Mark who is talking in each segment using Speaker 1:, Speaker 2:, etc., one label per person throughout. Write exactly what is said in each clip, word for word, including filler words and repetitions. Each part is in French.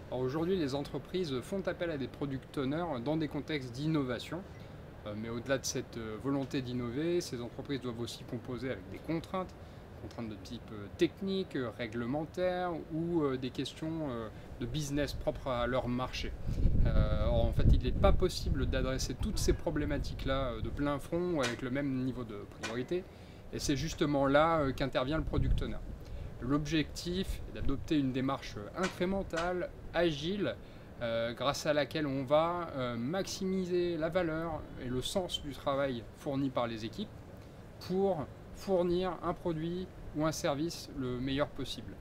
Speaker 1: Alors aujourd'hui, les entreprises font appel à des product owners dans des contextes d'innovation. Euh, mais au-delà de cette euh, volonté d'innover, ces entreprises doivent aussi composer avec des contraintes, contraintes de type euh, technique, euh, réglementaire ou euh, des questions euh, de business propres à leur marché. Euh, or, en fait, il n'est pas possible d'adresser toutes ces problématiques-là euh, de plein front ou avec le même niveau de priorité. Et c'est justement là euh, qu'intervient le product owner. L'objectif est d'adopter une démarche incrémentale, agile, euh, grâce à laquelle on va euh, maximiser la valeur et le sens du travail fourni par les équipes pour fournir un produit ou un service le meilleur possible.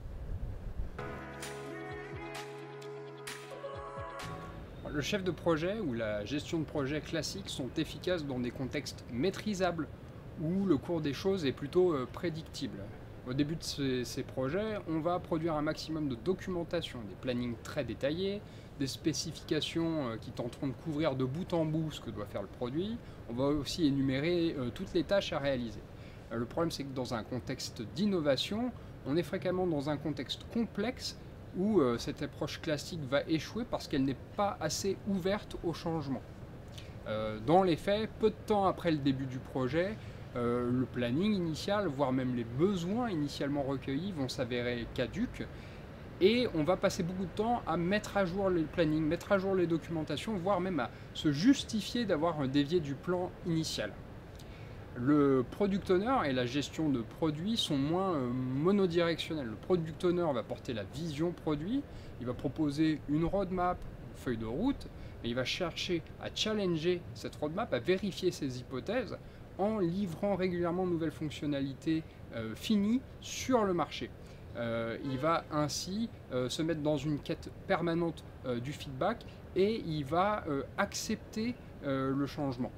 Speaker 1: Le chef de projet ou la gestion de projet classique sont efficaces dans des contextes maîtrisables où le cours des choses est plutôt euh, prédictible. Au début de ces, ces projets, on va produire un maximum de documentation, des plannings très détaillés, des spécifications euh, qui tenteront de couvrir de bout en bout ce que doit faire le produit. On va aussi énumérer euh, toutes les tâches à réaliser. Euh, le problème, c'est que dans un contexte d'innovation, on est fréquemment dans un contexte complexe où euh, cette approche classique va échouer parce qu'elle n'est pas assez ouverte au changement. Euh, dans les faits, peu de temps après le début du projet, euh, le planning initial, voire même les besoins initialement recueillis vont s'avérer caducs et on va passer beaucoup de temps à mettre à jour les plannings, mettre à jour les documentations, voire même à se justifier d'avoir dévié du plan initial. Le product owner et la gestion de produits sont moins euh, monodirectionnels. Le product owner va porter la vision produit, il va proposer une roadmap, une feuille de route, et il va chercher à challenger cette roadmap, à vérifier ses hypothèses en livrant régulièrement de nouvelles fonctionnalités euh, finies sur le marché. Euh, il va ainsi euh, se mettre dans une quête permanente euh, du feedback et il va euh, accepter euh, le changement.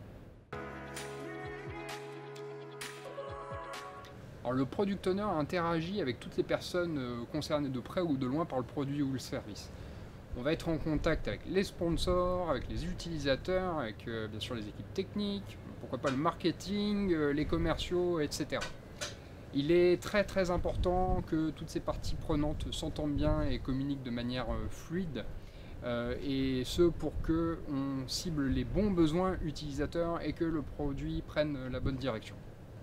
Speaker 1: Alors, le product owner interagit avec toutes les personnes euh, concernées de près ou de loin par le produit ou le service. On va être en contact avec les sponsors, avec les utilisateurs, avec euh, bien sûr les équipes techniques, pourquoi pas le marketing, euh, les commerciaux, et cetera. Il est très très important que toutes ces parties prenantes s'entendent bien et communiquent de manière euh, fluide, euh, et ce pour que on cible les bons besoins utilisateurs et que le produit prenne la bonne direction.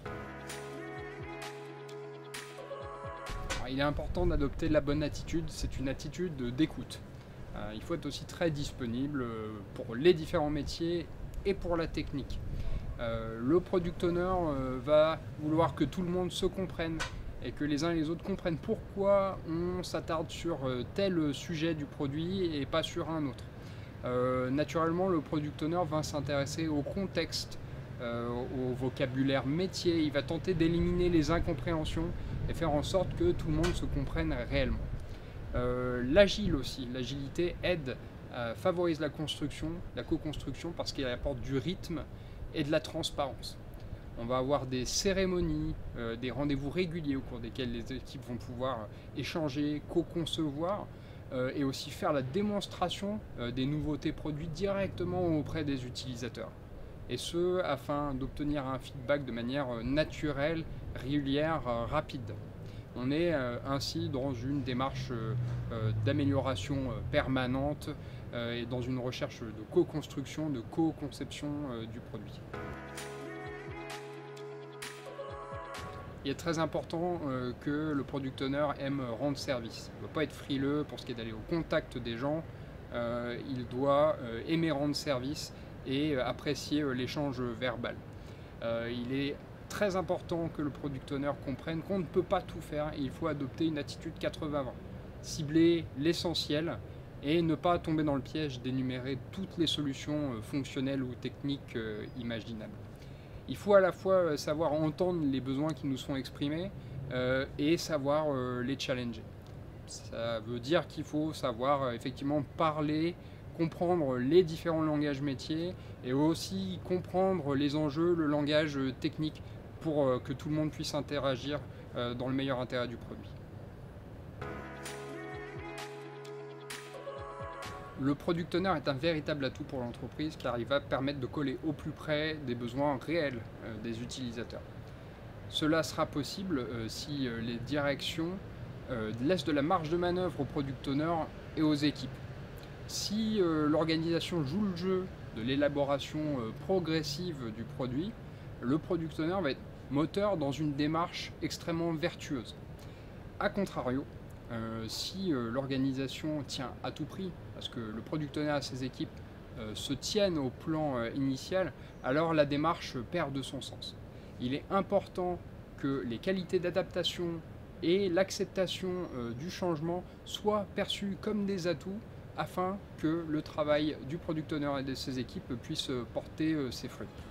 Speaker 1: Alors, il est important d'adopter la bonne attitude, c'est une attitude d'écoute. Euh, il faut être aussi très disponible pour les différents métiers et pour la technique. Euh, le product owner euh, va vouloir que tout le monde se comprenne et que les uns et les autres comprennent pourquoi on s'attarde sur euh, tel sujet du produit et pas sur un autre. Euh, naturellement, le product owner va s'intéresser au contexte, euh, au vocabulaire métier, il va tenter d'éliminer les incompréhensions et faire en sorte que tout le monde se comprenne réellement. Euh, L'agile aussi, l'agilité aide, euh, favorise la construction, la co-construction parce qu'elle apporte du rythme et de la transparence. On va avoir des cérémonies, euh, des rendez-vous réguliers au cours desquels les équipes vont pouvoir échanger, co-concevoir euh, et aussi faire la démonstration euh, des nouveautés produites directement auprès des utilisateurs. Et ce, afin d'obtenir un feedback de manière naturelle, régulière, euh, rapide. On est euh, ainsi dans une démarche euh, euh, d'amélioration euh, permanente euh, et dans une recherche de co-construction, de co-conception euh, du produit. Il est très important euh, que le product owner aime rendre service. Il ne doit pas être frileux pour ce qui est d'aller au contact des gens. Euh, il doit euh, aimer rendre service et euh, apprécier euh, l'échange verbal. Euh, il est très important que le product owner comprenne qu'on ne peut pas tout faire et il faut adopter une attitude quatre-vingts vingt. Cibler l'essentiel et ne pas tomber dans le piège d'énumérer toutes les solutions euh, fonctionnelles ou techniques euh, imaginables. Il faut à la fois savoir entendre les besoins qui nous sont exprimés euh, et savoir euh, les challenger. Ça veut dire qu'il faut savoir euh, effectivement parler, comprendre les différents langages métiers et aussi comprendre les enjeux, le langage euh, technique pour euh, que tout le monde puisse interagir euh, dans le meilleur intérêt du produit. Le product owner est un véritable atout pour l'entreprise car il va permettre de coller au plus près des besoins réels euh, des utilisateurs. Cela sera possible euh, si euh, les directions euh, laissent de la marge de manœuvre aux product owners et aux équipes. Si euh, l'organisation joue le jeu de l'élaboration euh, progressive du produit, le product owner va être moteur dans une démarche extrêmement vertueuse. A contrario, euh, si euh, l'organisation tient à tout prix, parce que le product owner et ses équipes euh, se tiennent au plan euh, initial, alors la démarche perd de son sens. Il est important que les qualités d'adaptation et l'acceptation euh, du changement soient perçues comme des atouts afin que le travail du product owner et de ses équipes puisse porter euh, ses fruits.